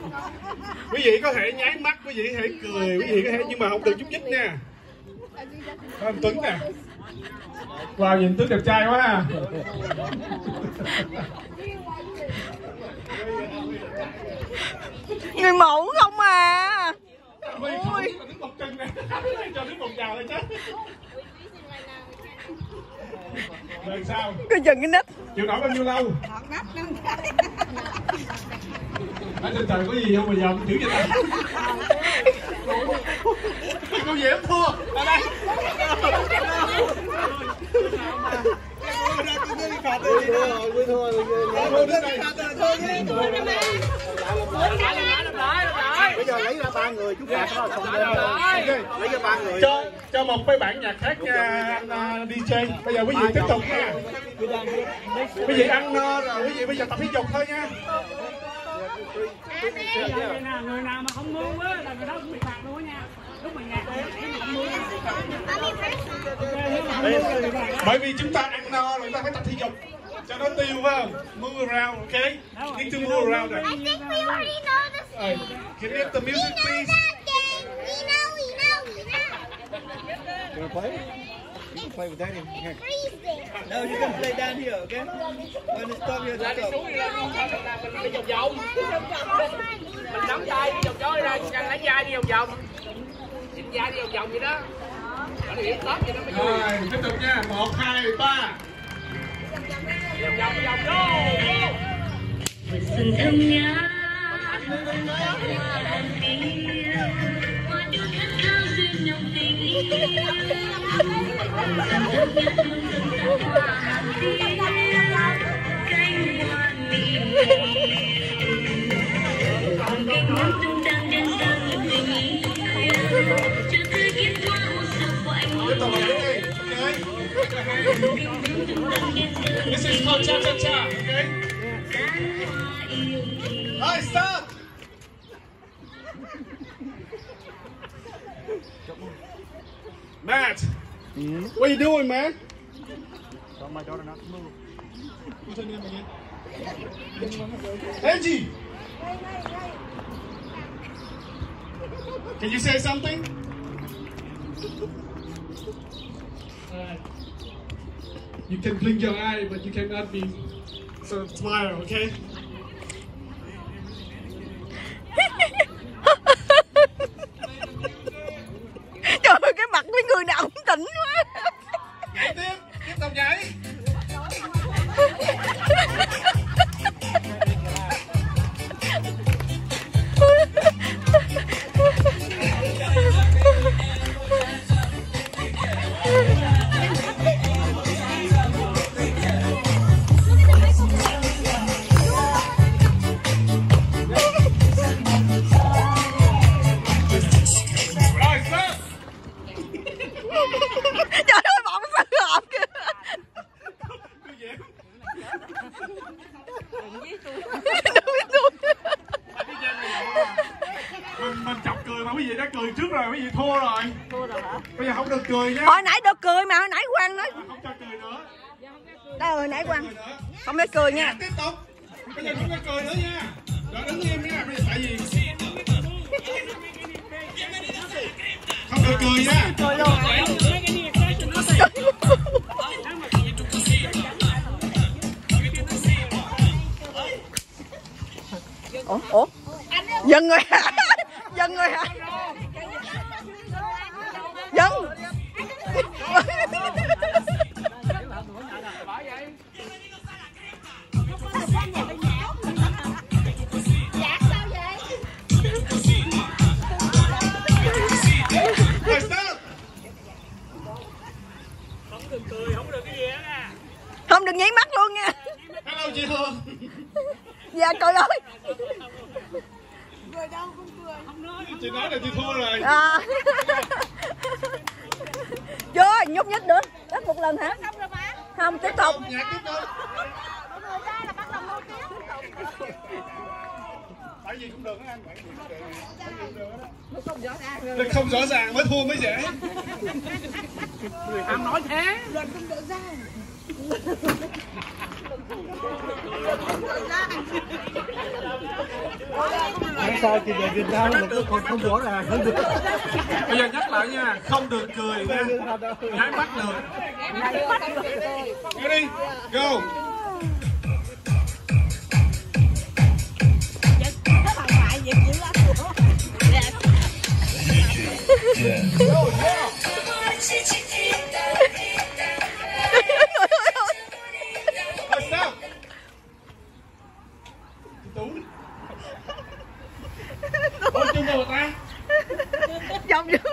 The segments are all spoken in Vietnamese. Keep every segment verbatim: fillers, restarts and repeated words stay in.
Quý vị có thể nháy mắt, quý vị có thể cười, quý vị có thể nhưng mà không được nhúc nhích nha. Anh Tuấn nè. Wow, nhìn Tuấn đẹp trai quá ha. Người mẫu không à. Ôi. Một chân nè. Cho Tuấn một chào thôi chứ. Rồi sao? Cái dần cái nít. Chịu nổi bao nhiêu lâu? Ở trên trời có gì không mà giờ chữ vậy ta? Cô gì em thua. Ở đây. Bây giờ lấy ra ba người chúng ta có xong lên. Lấy ra ba người. Cho cho một cái bản nhạc khác nha anh đê gi. Bây giờ quý vị tiếp tục nha. Quý vị ăn no rồi, quý vị bây giờ tập thể dục thôi nha. Người nào mà không mưa á là người đó cũng bị phạt luôn á nha. Lúc mà nhạc không mưa. Bởi vì chúng ta ăn no rồi chúng ta phải tập thể dục cho nó tiêu phải không? Move around, okay? Need to move around. I think we already know this game. Can you have the music, We know please? that game. We know, we know, we know. You wanna play? You can play with Daddy. Here. Freezing. No, you can play down here, okay? When it's stop, you have to stop. Mình đi vòng vòng. Mình nắm tay đi vòng vòng ra, lấy vai đi vòng vòng. Chỉnh vai đi vòng vòng vậy đó. Rồi, tiếp tục nha. Một, hai, ba. Vòng vòng vòng vô. Xuân thơm nhớ This is called cha-cha-cha, okay? Alright, stop! Matt, Mm-hmm. what are you doing, man? Tell my daughter not to move. What's her name again? Angie! Can you say something? Alright. You can blink your eye, but you cannot be sort of smile, okay? Trời ơi, cái mặt mấy người nào cũng tỉnh quá. Nhảy tiếp, tiếp tục nhảy. Trời ơi, bọn nó sơ hợp kìa. Mình, mình chọc cười mà quý vị đã cười trước rồi, quý vị thua rồi. Thua rồi hả? Bây giờ không được cười nhé. Hồi nãy được cười mà, hồi nãy Quang nói. Không cho cười nữa. Đây hồi nãy Quang. Không để cười nha. Tiếp tục. Bây giờ không cho cười nữa nha. Rồi đứng im nha. Bây giờ tại vì không được cười nha. Cười luôn. Ủa? Ủa? Dần rồi hả? Dần rồi hả? Dần. Không được cười, không được cái gì hết à. Không được nháy mắt luôn nha. Hello chị Hương. Dạ cười ơi. Cười đâu không cười. Không nói. Chị nói là chị thua rồi. À. Chưa, nhúc nhích nữa. Đánh một lần hả? Xong rồi mà. Không, tiếp tục. Nhạc tiếp tục. Mọi người ra là bắt đầu nô tiếp. Tại gì cũng được anh. Nó không rõ ràng. Nó không rõ ràng mới thua mới dễ. Người ta nói thế. Luật không rõ ràng. sao thì về Việt Nam mà cứ còn không rõ ràng hơn được. Bây giờ nhắc lại nha, không được cười nha, nháy mắt được. Go đi, go. Ôi chung đâu ta? Dòng dữ.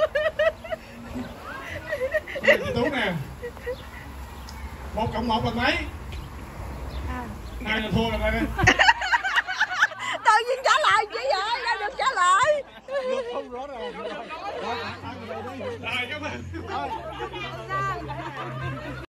Chị Tú nè. Một cộng một là mấy? Hai là thua rồi đây. Tự nhiên trả lời chị ơi, đâu được trả lời. Không rõ ràng. Rồi, cảm ơn.